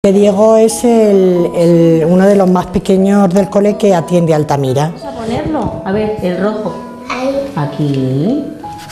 Diego es uno de los más pequeños del cole que atiende Altamira. Vamos a ponerlo, a ver, el rojo. Ahí. Aquí.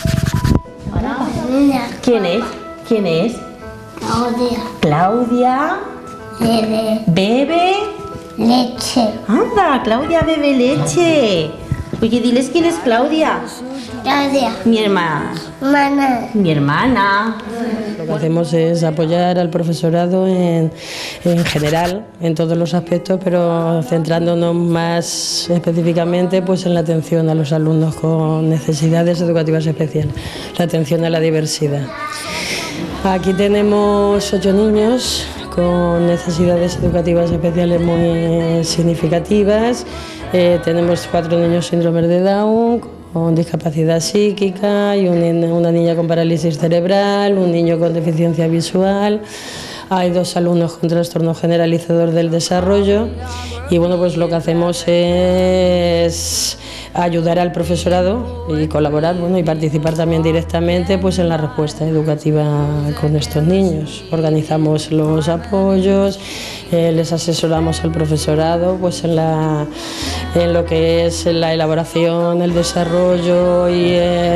¿Quién es? ¿Quién es? Claudia. Claudia. Bebe Bebe. leche. Anda, Claudia bebe leche. Oye, diles quién es Claudia. Claudia. Mi hermana. Mana. Mi hermana. Lo que hacemos es apoyar al profesorado en general, en todos los aspectos, pero centrándonos más específicamente pues, en la atención a los alumnos con necesidades educativas especiales, la atención a la diversidad. Aquí tenemos 8 niños con necesidades educativas especiales muy significativas. Tenemos 4 niños síndrome de Down, con discapacidad psíquica, y una niña con parálisis cerebral, un niño con deficiencia visual. Hay 2 alumnos con trastorno generalizador del desarrollo y bueno, pues lo que hacemos es ayudar al profesorado y colaborar, bueno, y participar también directamente pues en la respuesta educativa con estos niños. Organizamos los apoyos, les asesoramos al profesorado pues en lo que es la elaboración, el desarrollo y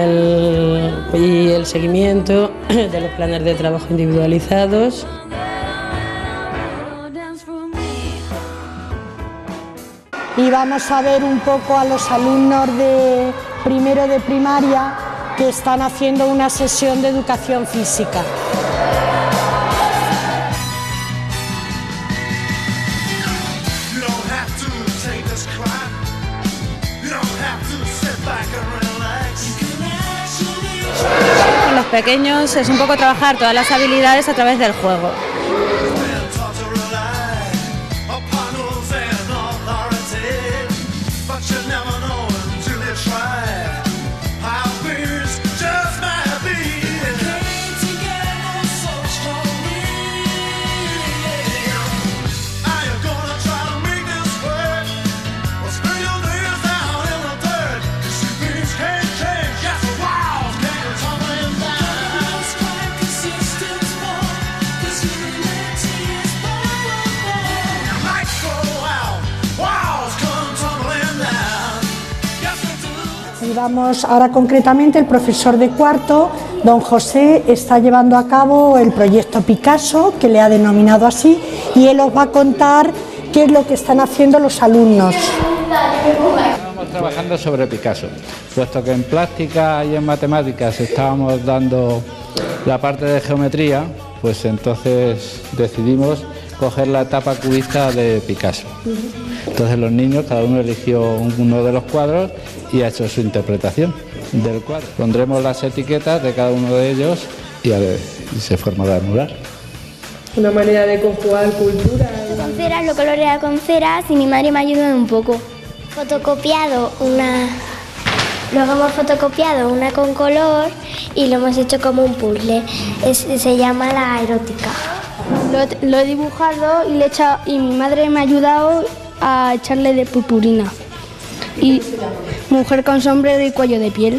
el seguimiento de los planes de trabajo individualizados. Y vamos a ver un poco a los alumnos de primero de primaria que están haciendo una sesión de educación física. Con los pequeños es un poco trabajar todas las habilidades a través del juego. Y vamos ahora concretamente, el profesor de cuarto, don José, está llevando a cabo el proyecto Picasso, que le ha denominado así, y él os va a contar qué es lo que están haciendo los alumnos. Estamos trabajando sobre Picasso, puesto que en plástica y en matemáticas estábamos dando la parte de geometría, pues entonces decidimos coger la etapa cubista de Picasso. Entonces los niños, cada uno eligió uno de los cuadros y ha hecho su interpretación del cuadro. Pondremos las etiquetas de cada uno de ellos y se formará el mural. Una manera de conjugar cultura. Con ceras, lo colorea con ceras y mi madre me ayuda un poco. Fotocopiado una... Luego hemos fotocopiado una con color y lo hemos hecho como un puzzle. Se llama la erótica. Lo he dibujado y mi madre me ha ayudado a echarle de purpurina. Y mujer con sombrero y cuello de piel.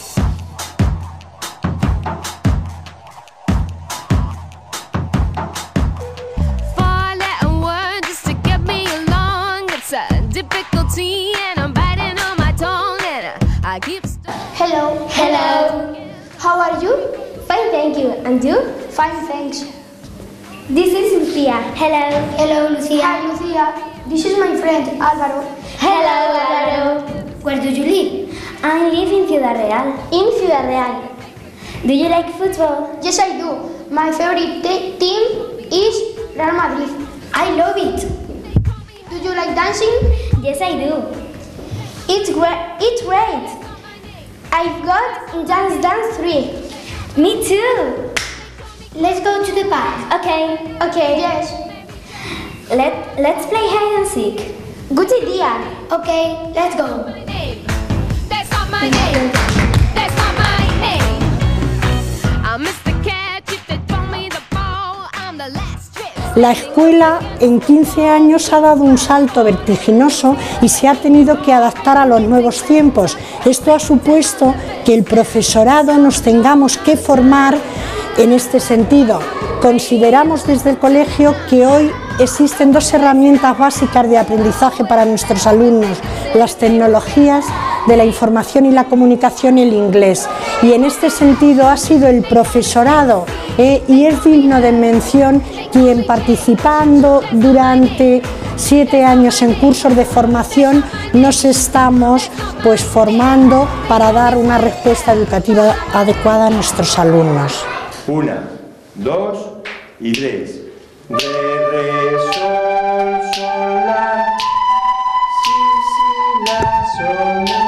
Hello. Hello. How are you? Fine, thank you. And you? Fine, thanks. This is Lucía. Hello. Hello, Lucía. Hi, Lucía. This is my friend, Álvaro. Hello, Álvaro. Where do you live? I live in Ciudad Real. In Ciudad Real. Do you like football? Yes, I do. My favorite team is Real Madrid. I love it. Do you like dancing? Yes, I do. It's great. I've got Dance 3. Me too. Let's go to the park. Okay. Okay. Yes. Let's play hide and seek. Good idea. Okay, let's go. That's not my name. That's not my name. I'm Mr. Catch. If they throw me the ball, I'm the last trick. La escuela en 15 años ha dado un salto vertiginoso y se ha tenido que adaptar a los nuevos tiempos. Esto ha supuesto que el profesorado nos tengamos que formar en este sentido. Consideramos desde el colegio que hoy existen dos herramientas básicas de aprendizaje para nuestros alumnos: las tecnologías de la información y la comunicación y el inglés. Y en este sentido ha sido el profesorado, y es digno de mención, quien participando durante 7 años en cursos de formación nos estamos formando para dar una respuesta educativa adecuada a nuestros alumnos. 1, 2 y 3. Re, re, sol, sol, la, si, si, la, sol, la, si, sol, sol, re,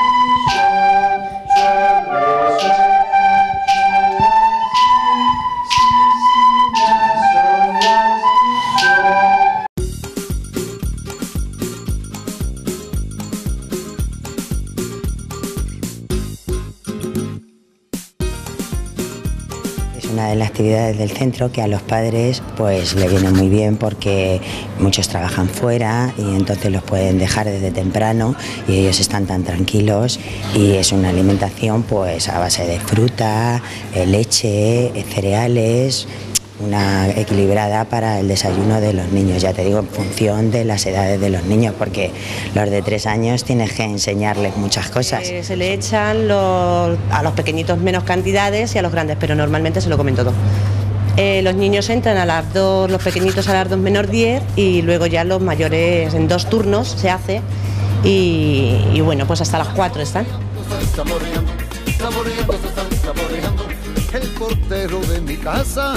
sol, si, si, la, sol, la, Una de las actividades del centro que a los padres pues le viene muy bien, porque muchos trabajan fuera y entonces los pueden dejar desde temprano y ellos están tan tranquilos, y es una alimentación pues a base de fruta, leche, cereales, una equilibrada para el desayuno de los niños, ya te digo, en función de las edades de los niños, porque los de 3 años tienes que enseñarles muchas cosas. Se le echan a los pequeñitos menos cantidades y a los grandes, pero normalmente se lo comen todo. Los niños entran a las 2, los pequeñitos a las 2 menos 10, y luego ya los mayores en 2 turnos se hace, y bueno, pues hasta las 4 están. El portero de mi casa.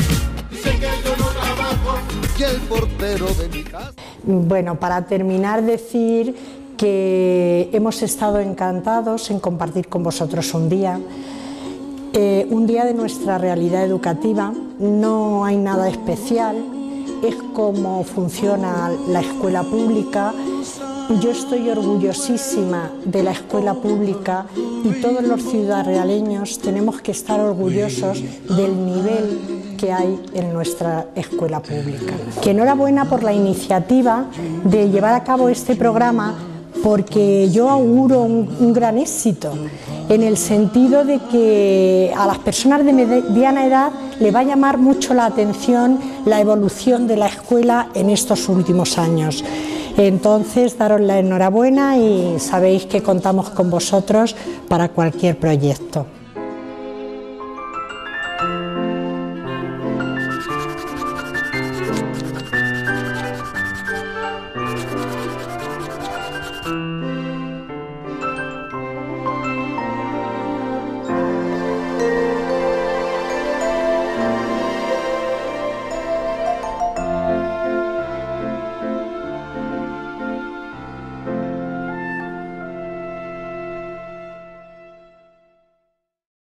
Y el portero de mi casa. Bueno, para terminar, decir que hemos estado encantados en compartir con vosotros un día de nuestra realidad educativa. No hay nada especial, es cómo funciona la escuela pública. Yo estoy orgullosísima de la escuela pública, y todos los ciudadrealeños tenemos que estar orgullosos del nivel que hay en nuestra escuela pública. Que enhorabuena por la iniciativa de llevar a cabo este programa, porque yo auguro un gran éxito, en el sentido de que a las personas de mediana edad le va a llamar mucho la atención la evolución de la escuela en estos últimos años. Entonces, daros la enhorabuena, y sabéis que contamos con vosotros para cualquier proyecto.